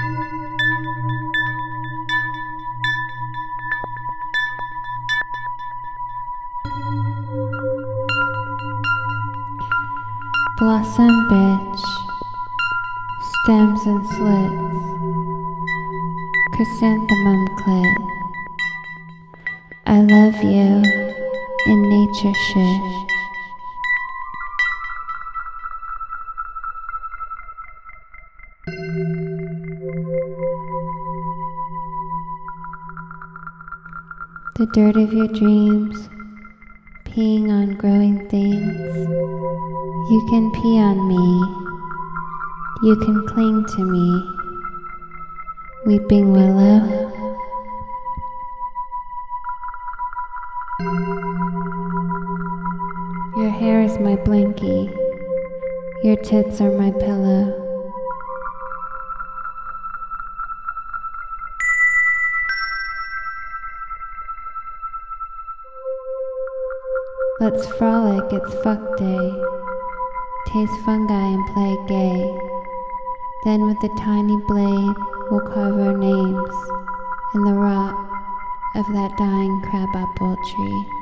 Blossom bitch, stems and slits, chrysanthemum clit. I love you in nature shit. The dirt of your dreams, peeing on growing things. You can pee on me, you can cling to me, weeping willow. Your hair is my blankie, your tits are my pillow. Let's frolic, it's fuck day. Taste fungi and play gay. Then with a tiny blade, we'll carve our names in the rot of that dying crabapple tree.